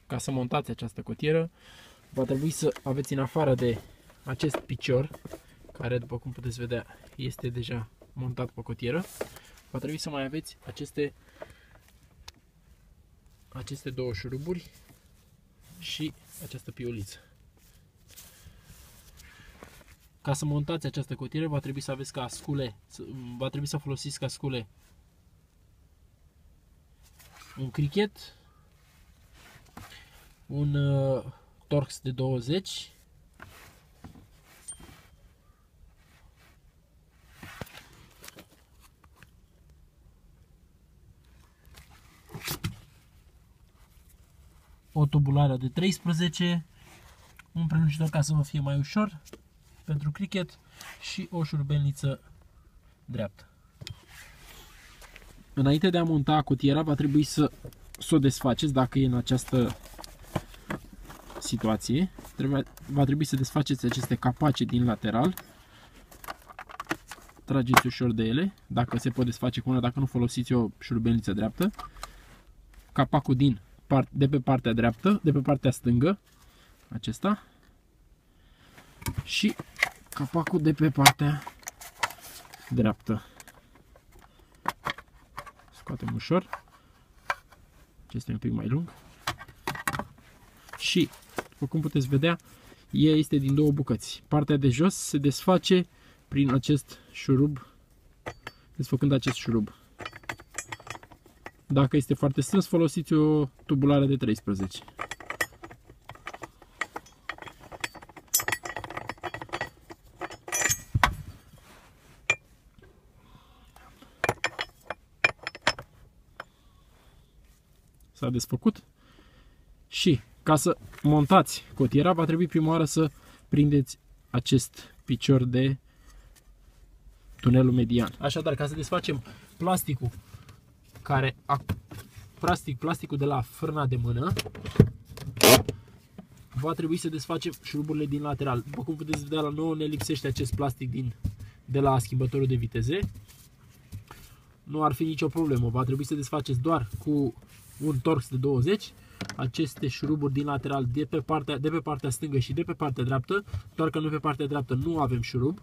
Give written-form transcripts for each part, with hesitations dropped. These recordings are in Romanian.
ca să montați această cotieră, va trebui să aveți în afară de acest picior, care după cum puteți vedea este deja montat pe cotieră, va trebui să mai aveți aceste două șuruburi și această piuliță. Ca să montați această cotieră va trebui să aveți ca scule, va trebui să folosiți ca scule un cricket, un Torx de 20, o tubulare de 13, un prelungitor ca să vă fie mai ușor pentru cricket și o șurubelniță dreaptă. Înainte de a monta cotiera va trebui să o desfaceți dacă e în această situație. Va trebui să desfaceți aceste capace din lateral. Trageți ușor de ele, dacă se pot desface cu una, dacă nu folosiți o șurubelniță dreaptă. Capacul de pe partea dreaptă, de pe partea stângă, acesta. Și capacul de pe partea dreaptă. Scoatem ușor. Acesta e un pic mai lung. Și, după cum puteți vedea, ea este din două bucăți. Partea de jos se desface prin acest șurub, desfăcând acest șurub. Dacă este foarte strâns, folosiți o tubulare de 13. S-a desfăcut și ca să montați cotiera va trebui prima oară să prindeți acest picior de tunelul median. Așadar, ca să desfacem plasticul plasticul de la frâna de mână, va trebui să desfacem șuruburile din lateral. După cum puteți vedea, la nouă ne lipsește acest plastic de la schimbătorul de viteze. Nu ar fi nicio problemă, va trebui să desfaceți doar cu un Torx de 20 aceste șuruburi din lateral de pe partea stângă și de pe partea dreaptă, doar că noi pe partea dreaptă nu avem șurub.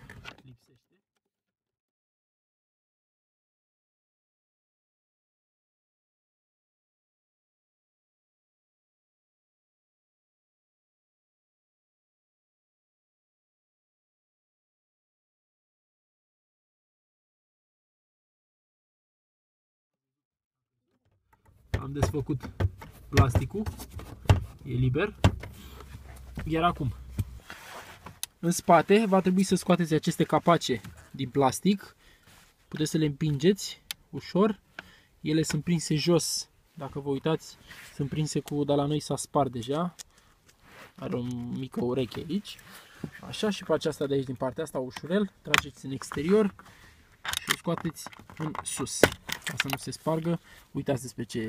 Am desfăcut plasticul, e liber. Iar acum, în spate, va trebui să scoateți aceste capace din plastic. Puteți să le împingeți ușor. Ele sunt prinse jos. Dacă vă uitați, sunt prinse dar la noi s-a spart deja. Are o mică ureche aici. Așa, și pe aceasta de aici, din partea asta, ușurel, trageți în exterior și o scoateți în sus, ca să nu se spargă. Uitați despre ce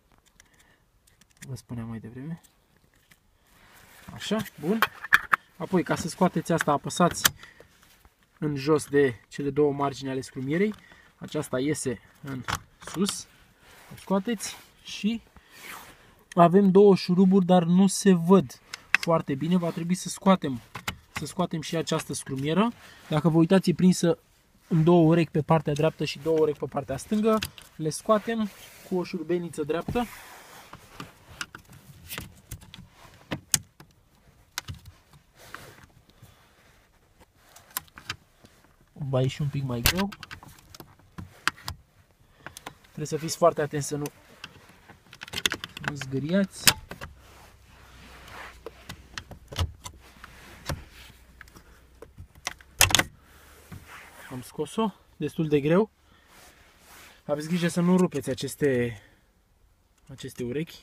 vă spuneam mai devreme. Așa, bun. Apoi, ca să scoateți asta, apăsați în jos de cele două margini ale scrumierei. Aceasta iese în sus. O scoateți și avem două șuruburi, dar nu se văd foarte bine. Va trebui să scoatem și această scrumieră. Dacă vă uitați, e prinsă în două urechi pe partea dreaptă și două urechi pe partea stângă. Le scoatem cu o șurubelniță dreaptă. Va ieși un pic mai greu. Trebuie să fiți foarte atenți să nu zgâriați. Am scos-o, destul de greu. Aveți grijă să nu rupeți aceste urechi.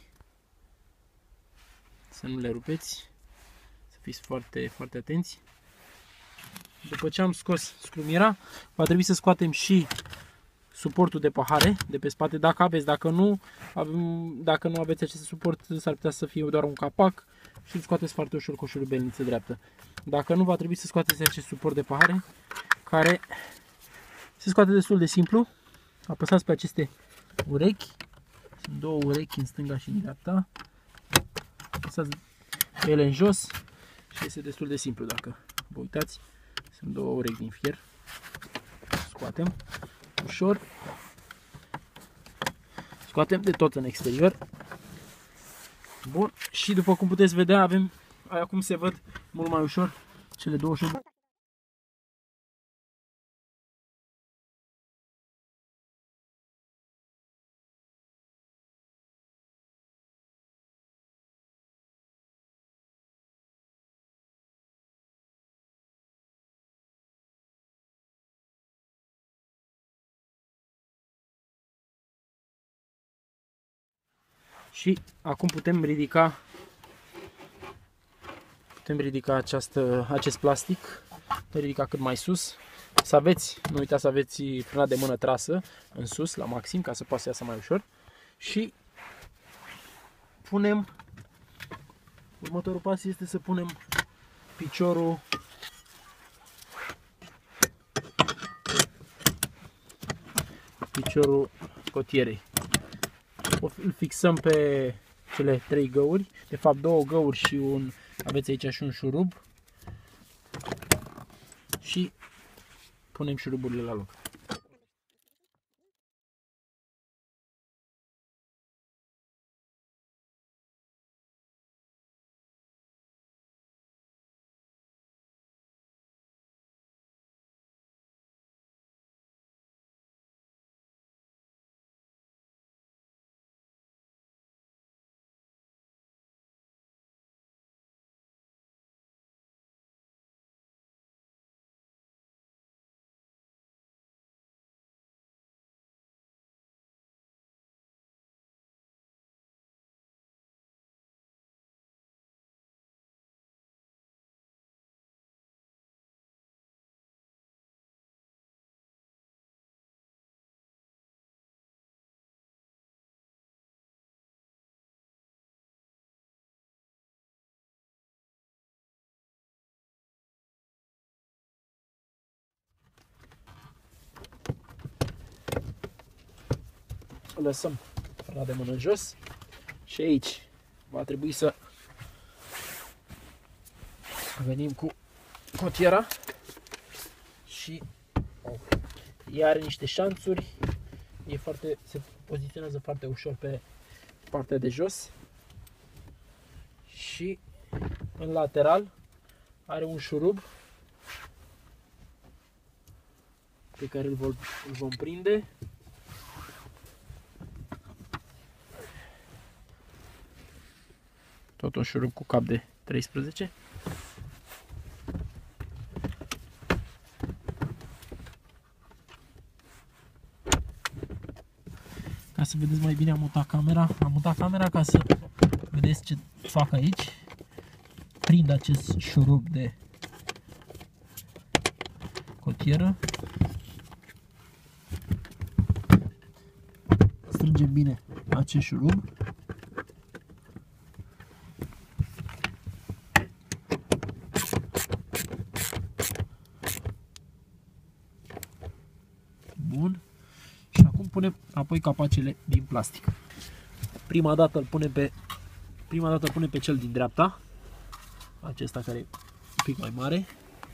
Să nu le rupeți. Să fiți foarte, foarte atenți. După ce am scos scrumiera, va trebui să scoatem și suportul de pahare de pe spate, dacă aveți. Dacă nu aveți acest suport, s-ar putea să fie doar un capac și îl scoateți foarte ușor cu o șurubelniță dreaptă. Dacă nu, va trebui să scoateți acest suport de pahare, care se scoate destul de simplu. Apăsați pe aceste urechi. Sunt două urechi în stânga și în dreapta. apăsați ele în jos și este destul de simplu dacă vă uitați. Sunt două urechi din fier. Scoatem ușor. Scoatem de tot în exterior. Bun. Și după cum puteți vedea, avem, acum se văd mult mai ușor cele două șuruburi. Și acum putem ridica acest plastic, putem ridica cât mai sus. Să aveți, nu uitați să aveți frâna de mână trasă în sus, la maxim, ca să poată să iasă mai ușor. Și punem, următorul pas este să punem piciorul cotierei. Îl fixăm pe cele 3 găuri, de fapt 2 găuri și aveți aici și un șurub și punem șuruburile la loc. Lăsăm frâna de mână jos și aici va trebui să venim cu cotiera și ea are niște șanțuri, se poziționează foarte ușor pe partea de jos și în lateral are un șurub pe care îl vom prinde. Tot un șurub cu cap de 13. Ca să vedeți mai bine am mutat camera ca să vedeți ce fac aici. Prind acest șurub de cotieră. Strângem bine acest șurub. Bun. Și acum punem apoi capacele din plastic. Prima dată îl punem pe cel din dreapta. Acesta care e un pic mai mare.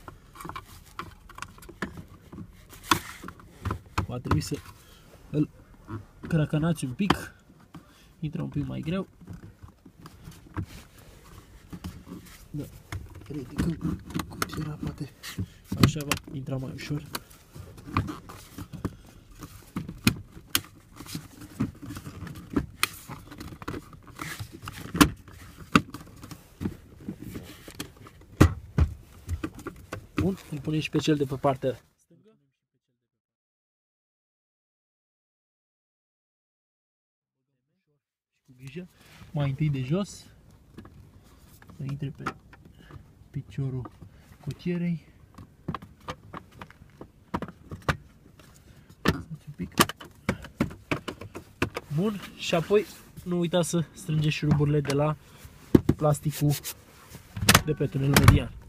Va trebui să îl crăcănați un pic. Intră un pic mai greu. Da. Ridicăm cutiera, poate așa va intra mai ușor. Bun, îl punem și pe cel de pe partea stângă. Cu grijă, mai întâi de jos, să intre pe piciorul cotierei. Un pic. Bun, și apoi nu uitați să strângeți șuruburile de la plasticul de pe tunelul median.